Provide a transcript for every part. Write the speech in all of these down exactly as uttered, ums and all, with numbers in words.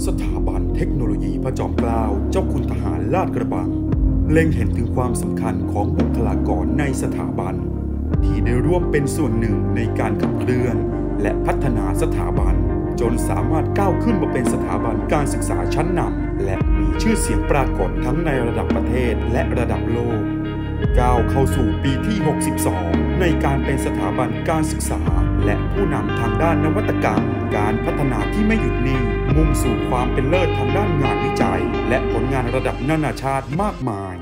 สถาบันเทคโนโลยีพระจอมเกล้าเจ้าคุณทหารลาดกระบังเล็งเห็นถึงความสำคัญของบุคลากรในสถาบันที่ได้ร่วมเป็นส่วนหนึ่งในการขับเคลื่อนและพัฒนาสถาบันจนสามารถก้าวขึ้นมาเป็นสถาบันการศึกษาชั้นนำและมีชื่อเสียงปรากฏทั้งในระดับประเทศและระดับโลกก้าวเข้าสู่ปีที่หกสิบสองในการเป็นสถาบันการศึกษาและผู้นำทางด้านนวัตกรรมการพัฒนาที่ไม่หยุดนิ่งมุ่งสู่ความเป็นเลิศทางด้านงานวิจัยและผลงานระดับนานาชาติมากมาย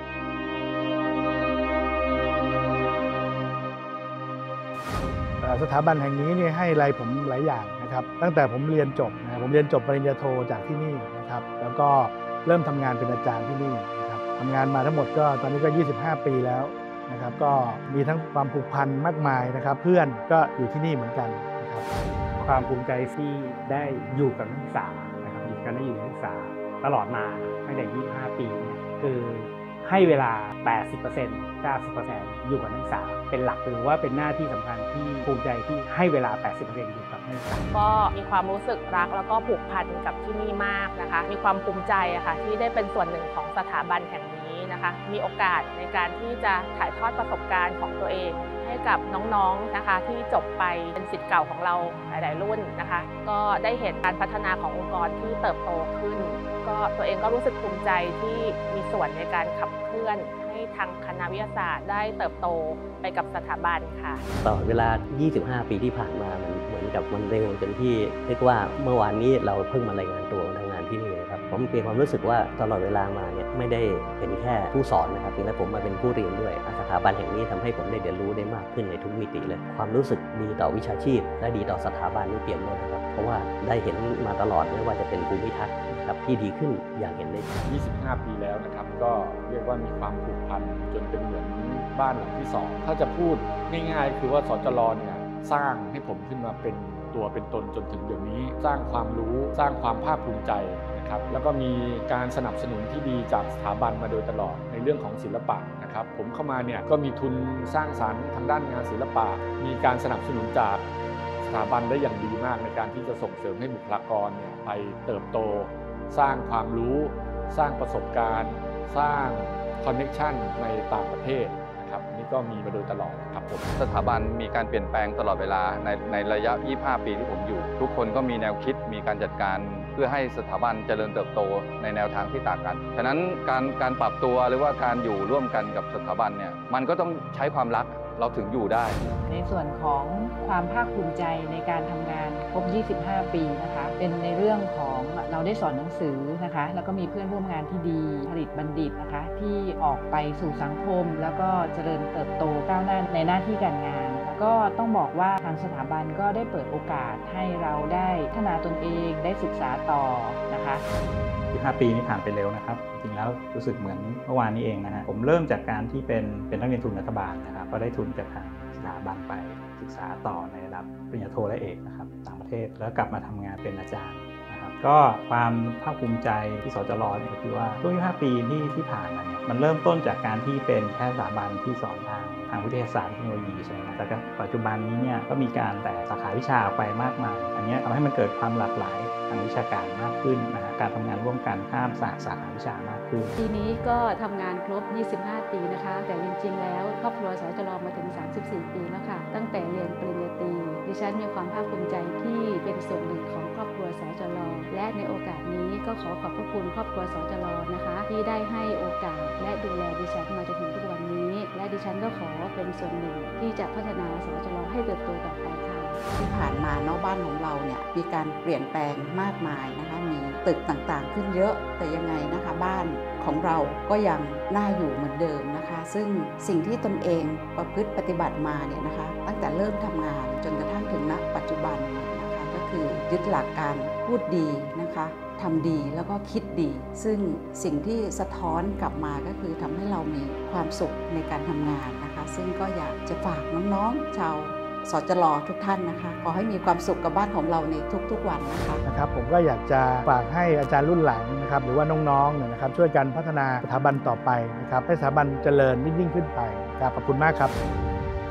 สถาบันแห่งนี้เนี่ยให้อะไรผมหลายอย่างนะครับตั้งแต่ผมเรียนจบนะผมเรียนจบปริญญาโทจากที่นี่นะครับแล้วก็เริ่มทำงานเป็นอาจารย์ที่นี่นะครับทำงานมาทั้งหมดก็ตอนนี้ก็ยี่สิบห้าปีแล้วนะครับก็มีทั้งความผูกพันมากมายนะครับเพื่อนก็อยู่ที่นี่เหมือนกันนะครับความภูมิใจที่ได้อยู่กับนักศึกษานะครับอยู่กันได้อยู่นักศึกษาตลอดมาตั้งแต่ยี่สิบห้าปีเนี่ยคือให้เวลา แปดสิบเปอร์เซ็นต์ เก้าสิบเปอร์เซ็นต์ อยู่กับนักศึกษาเป็นหลักหรือว่าเป็นหน้าที่สำคัญที่ภูมิใจที่ให้เวลา แปดสิบเปอร์เซ็นต์ อยู่กับนักศึกษาก็มีความรู้สึกรักแล้วก็ผูกพันกับที่นี่มากนะคะมีความภูมิใจอะค่ะที่ได้เป็นส่วนหนึ่งของสถาบันแห่งนี้นะคะมีโอกาสในการที่จะถ่ายทอดประสบการณ์ของตัวเองให้กับน้องๆนะคะที่จบไปเป็นศิษย์เก่าของเราหลายๆรุ่นนะคะก็ได้เห็นการพัฒนาขององค์กรที่เติบโตขึ้นก็ตัวเองก็รู้สึกภูมิใจที่มีส่วนในการขับเคลื่อนให้ทางคณะวิทยาศาสตร์ได้เติบโตไปกับสถาบันค่ะตลอดเวลายี่สิบห้าปีที่ผ่านมามันเหมือนกับมันเร็วจนที่เรียกว่าเมื่อวานนี้เราเพิ่งมารายงานตัวทำงานที่นี่นะครับผมมีความรู้สึกว่าตลอดเวลามาเนี่ยไม่ได้เป็นแค่ผู้สอนนะครับจริงๆแล้วผมมาเป็นผู้เรียนด้วยสถาบันแห่งนี้ทำให้ผมได้เรียนรู้ได้มากขึ้นในทุกมิติเลยความรู้สึกดีต่อวิชาชีพและดีต่อสถาบันนี่เปลี่ยนหมดนะครับเพราะว่าได้เห็นมาตลอดไม่ว่าจะเป็นภูมิทัศน์นะครับที่ดีขึ้นอย่างเห็นได้ชัดยี่สิบห้าปีแล้วนะครับก็เรียกว่ามีความผูกพันจนเป็นเหมือนบ้านหลังที่สองถ้าจะพูดง่ายๆคือว่าสจรเนี่ยสร้างให้ผมขึ้นมาเป็นตัวเป็นตนจนถึงเดี๋ยวนี้สร้างความรู้สร้างความภาคภูมิใจนะครับแล้วก็มีการสนับสนุนที่ดีจากสถาบันมาโดยตลอดในเรื่องของศิลปะนะครับผมเข้ามาเนี่ยก็มีทุนสร้างสรรค์ทางด้านงานศิลปะมีการสนับสนุนจากสถาบันได้อย่างดีมากในการที่จะส่งเสริมให้บุคลากรเนี่ยไปเติบโตสร้างความรู้สร้างประสบการณ์สร้างคอนเนคชั่นในต่างประเทศนะครับอันนี้ก็มีมาโดยตลอดครับผมสถาบันมีการเปลี่ยนแปลงตลอดเวลาในในระยะยี่สิบห้าปีที่ผมอยู่ทุกคนก็มีแนวคิดมีการจัดการเพื่อให้สถาบันเจริญเติบโตในแนวทางที่ต่างกันฉะนั้นการการปรับตัวหรือว่าการอยู่ร่วมกันกับสถาบันเนี่ยมันก็ต้องใช้ความรักเราถึงอยู่ได้ในส่วนของความภาคภูมิใจในการทำงานครบยี่สิบห้าปีนะคะเป็นในเรื่องของเราได้สอนหนังสือนะคะแล้วก็มีเพื่อนร่วมงานที่ดีผลิตบัณฑิตนะคะที่ออกไปสู่สังคมแล้วก็เจริญเติบโตก้าวหน้าในหน้าที่การงานก็ต้องบอกว่าทางสถาบันก็ได้เปิดโอกาสให้เราได้พัฒนาตนเองได้ศึกษาต่อนะคะยี่สิบห้าปีนี้ผ่านไปเร็วนะครับจริงๆแล้วรู้สึกเหมือนเมื่อวานนี้เองนะฮะผมเริ่มจากการที่เป็นเป็นนักเรียนทุนรัฐบาลนะครับก็ได้ทุนจากทางสถาบันไปศึกษาต่อในระดับปริญญาโทและเอกนะครับต่างประเทศแล้วกลับมาทำงานเป็นอาจารย์นะครับก็ความภาคภูมิใจที่สจรเนี่ยก็คือว่าช่วงยี่สิบห้าปีที่ที่ผ่านมาเนี่ยมันเริ่มต้นจากการที่เป็นแค่สถาบันที่สอนทางทางวิทยาศาสตร์เทคโนโลยีใช่ไหมแต่ปัจจุบันนี้เนี่ยก็มีการแตกสาขาวิชาออกไปมากมายอันนี้ทำให้มันเกิดความหลากหลายทางวิชาการมากขึ้นนะฮะการทำงานร่วมกันข้ามสาขาวิชามากขึ้นปีนี้ก็ทำงานครบยี่สิบห้าปีนะคะแต่จริงๆแล้วครอบครัวสจรมาถึงสามสิบสี่ปีแล้วค่ะตั้งแต่เรียนปริญญาตรีดิฉันมีความภาคภูมิใจที่เป็นส่วนหนึ่งของครอบครัวสจรและในโอกาสนี้ก็ขอขอบพระคุณครอบครัวสจรนะคะที่ได้ให้โอกาสและดูแลดิฉันมาจนถึงทุกวันนี้และดิฉันก็ขอเป็นส่วนหนึ่งที่จะพัฒนาสจรให้เติบโตต่อไปค่ะที่ผ่านมานอกบ้านของเราเนี่ยมีการเปลี่ยนแปลงมากมายนะคะมีตึกต่างๆขึ้นเยอะแต่ยังไงนะคะบ้านของเราก็ยังน่าอยู่เหมือนเดิมนะคะซึ่งสิ่งที่ตนเองประพฤติปฏิบัติมาเนี่ยนะคะตั้งแต่เริ่มทำงานจนกระทั่งถึงณปัจจุบันนะคะก็คือยึดหลักการพูดดีนะคะทำดีแล้วก็คิดดีซึ่งสิ่งที่สะท้อนกลับมาก็คือทำให้เรามีความสุขในการทำงานนะคะซึ่งก็อยากจะฝากน้องๆชาวสจรทุกท่านนะคะขอให้มีความสุขกับบ้านของเราในทุกๆวันนะคะนะครับผมก็อยากจะฝากให้อาจารย์รุ่นหลังนะครับหรือว่าน้องๆเนี่ยนะครับช่วยกันพัฒนาสถาบันต่อไปนะครับให้สถาบันเจริญยิ่งขึ้นไปครับขอบคุณมากครับ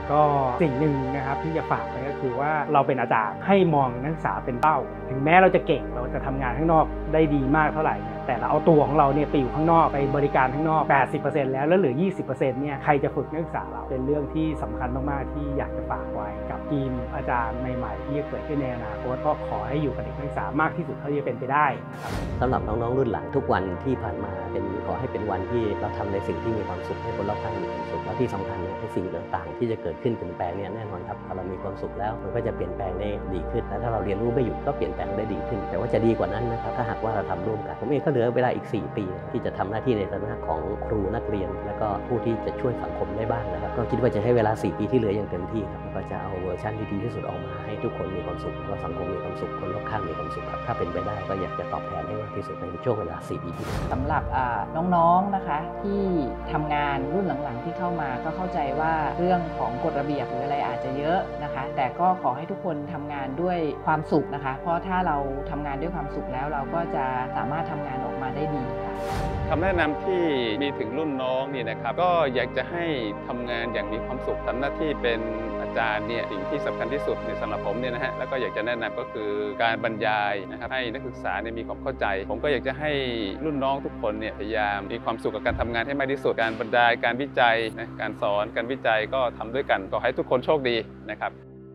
ก็สิ่งหนึ่งนะครับที่จะฝากไปก็คือว่าเราเป็นอาจารย์ให้มองนักศึกษาเป็นเป้าถึงแม้เราจะเก่งเราจะทำงานข้างนอกได้ดีมากเท่าไหร่แต่เราเอาตัวของเราเนี่ยไปอยู่ข้างนอกไปบริการข้างนอก แปดสิบเปอร์เซ็นต์ แล้วแล้วเหลือ ยี่สิบเปอร์เซ็นต์ เนี่ยใครจะฝึกนักศึกษาเราเป็นเรื่องที่สำคัญมากๆที่อยากจะฝากไว้กับทีมอาจารย์ใหม่ๆที่จะเกิดขึ้นในอนาคตก็ขอให้อยู่กับเด็กนักศึกษามากที่สุดเท่าที่จะเป็นไปได้นะครับสำหรับน้องๆรุ่นหลังทุกวันที่ผ่านมาเป็นขอให้เป็นวันที่เราทำในสิ่งที่มีความสุขให้คนรอบข้างมีความสุขและที่สำคัญเนี่ยในสิ่งต่างๆที่จะเกิดขึ้นเปลี่ยนแปลงเนี่ยแน่นอนครับพอเรามีความสุขแล้วมันก็จะเปลี่ยนแปลงได้ดีขึ้นและถ้าเราเรียนรู้ไม่หยุดก็เปลี่ยนแปลงได้ดีขึ้นแต่ว่าจะดีกว่านั้นนะครับถ้าหากว่าเราทำร่วมกันผมเองก็เหลือเวลาอีกสี่ปีที่จะทำหน้าที่ในฐานะของครูนักเรียนและก็ผู้ที่จะช่วยสังคมได้บ้างนะครับก็คิดว่าจะให้เวลาสี่ปีที่เหลืออย่างเต็มที่ครับแล้วก็จะเอาเวอร์ชันที่ดีที่สุดออกมาให้ทุกคนมีความสุขและสังคมมีความสุขคนรอบข้างมีความสุขครับถ้าเป็นไปได้ก็อยากจะตอบแทนให้มากที่สุดในช่วงเวลาสี่ปีที่เหลือสำหรับน้องๆนะคะที่ทำงานรุ่นหลังๆที่เข้ามาก็เข้าใจว่าเรื่องของกฎระเบียบหรืออะไรอาจจะเยอะนะคะแต่ก็ขอให้ทุกคนทำงานด้วยความสุขนะคะเพราะถ้าเราทำงานด้วยความสุขแล้วเราก็จะสามารถทำงานออกมาได้ดีค่ะคำแนะนำที่มีถึงรุ่นน้องนี่นะครับก็อยากจะให้ทำงานอย่างมีความสุขทำหน้าที่เป็นอาจารย์เนี่ยสิ่งที่สำคัญที่สุดในสำหรับผมเนี่ยนะฮะแล้วก็อยากจะแนะนำก็คือการบรรยายนะครับให้นักศึกษาเนี่ยมีความเข้าใจผมก็อยากจะให้รุ่นน้องทุกคนเนี่ยพยายามมีความสุขกับการทำงานให้มากที่สุดการบรรยายการวิจัยนะการสอนการวิจัยก็ทำด้วยกันขอให้ทุกคนโชคดีนะครับ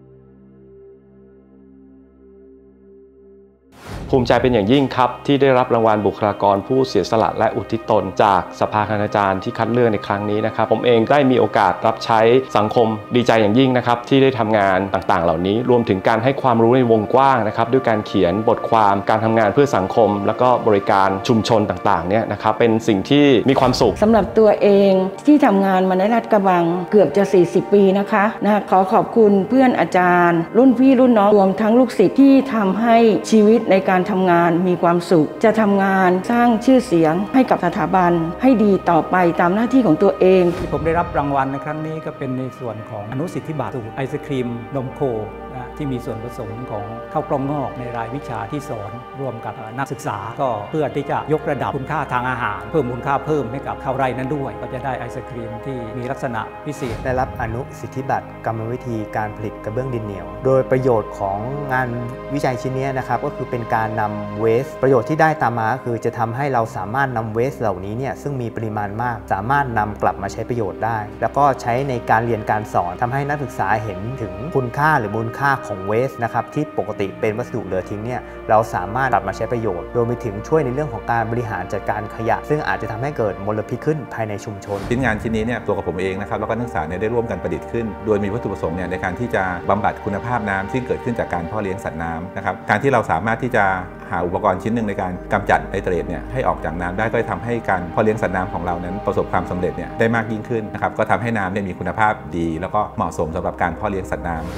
ภูมิใจเป็นอย่างยิ่งครับที่ได้รับรางวัลบุคลากรผู้เสียสละและอุทิศตนจากสภาคณาจารย์ที่คัดเลือกในครั้งนี้นะครับผมเองได้มีโอกาสรับใช้สังคมดีใจอย่างยิ่งนะครับที่ได้ทำงานต่างๆเหล่านี้รวมถึงการให้ความรู้ในวงกว้างนะครับด้วยการเขียนบทความการทำงานเพื่อสังคมแล้วก็บริการชุมชนต่างๆเนี่ยนะครับเป็นสิ่งที่มีความสุขสำหรับตัวเองที่ทำงานมาในลาดกระบังเกือบจะสี่สิบปีนะคะนะขอขอบคุณเพื่อนอาจารย์รุ่นพี่รุ่นน้องรวมทั้งลูกศิษย์ที่ทำให้ชีวิตในการทำงานมีความสุขจะทำงานสร้างชื่อเสียงให้กับสถาบันให้ดีต่อไปตามหน้าที่ของตัวเองที่ผมได้รับรางวัลในครั้งนี้ก็เป็นในส่วนของอนุสิทธิบัตรสูตรไอศครีมนมโคที่มีส่วนผสมของข้าวกล้องงอกในรายวิชาที่สอนร่วมกับนักศึกษาก็เพื่อที่จะยกระดับคุณค่าทางอาหารเพิ่มมูลค่าเพิ่มให้กับข้าวไร่นั้นด้วยก็จะได้ไอศครีมที่มีลักษณะพิเศษได้รับอนุสิทธิบัตรกรรมวิธีการผลิตกระเบื้องดินเหนียวโดยประโยชน์ของงานวิจัยชิ้นนี้นะครับก็คือเป็นการนำเวสประโยชน์ที่ได้ตามมาคือจะทำให้เราสามารถนำเวสเหล่านี้เนี่ยซึ่งมีปริมาณมากสามารถนำกลับมาใช้ประโยชน์ได้แล้วก็ใช้ในการเรียนการสอนทำให้นักศึกษาเห็นถึงคุณค่าหรือมูลค่าของเวสนะครับที่ปกติเป็นวัสดุเหลือทิ้งเนี่ยเราสามารถกลับมาใช้ประโยชน์โดยไปถึงช่วยในเรื่องของการบริหารจัดการขยะซึ่งอาจจะทำให้เกิดมลพิษขึ้นภายในชุมชนชิ้นงานชิ้นนี้เนี่ยตัวกับผมเองนะครับแล้วก็นักศึกษาเนี่ยได้ร่วมกันประดิษฐ์ขึ้นโดยมีวัตถุประสงค์เนี่ยในการที่จะบำบัดคุณภาพน้ำที่เกิดขึ้นจากการเพาะเลี้ยงสัตว์น้ำนะครับการที่เราสามารถที่จะหาอุปกรณ์ชิ้นหนึ่งในการกำจัดไนเตรตเนี่ยให้ออกจากน้ำได้ก็ทำให้การเพาะเลี้ยงสัตว์น้ำของเรานั้นประสบความสำเร็จเนี่ยได้มากยิ่งขึ้นนะครับก็ทำให้น้ำเนี่ยมีคุณภาพดีแล้วก็เหมาะสมสำหรับการเพาะเลี้ยงสัตว์น้ำ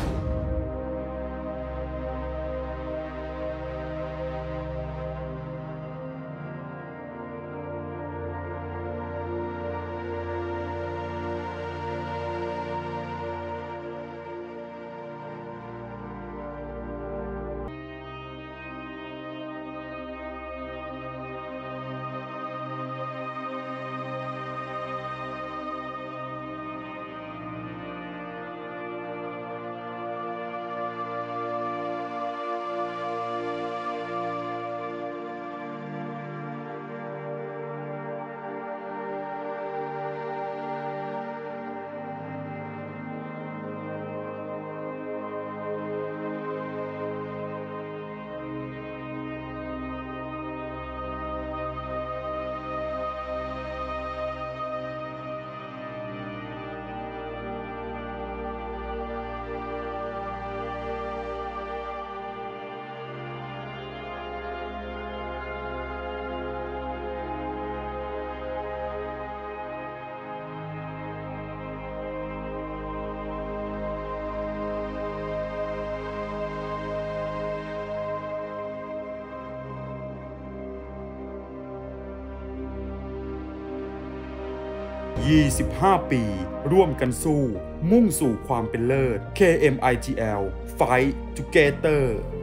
ยี่สิบห้า ปีร่วมกันสู้มุ่งสู่ความเป็นเลิศ เค เอ็ม ไอ ที แอล Fight Together